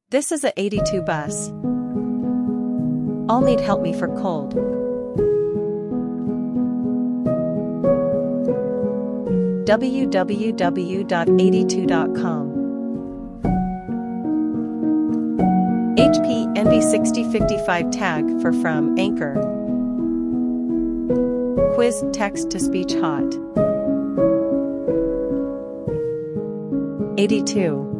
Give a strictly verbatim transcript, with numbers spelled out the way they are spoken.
This is a eighty-two bus. All need help me for cold. w w w dot eighty-two dot com H P N V sixty fifty-five tag for from Anchor. Quiz text to speech hot. eighty-two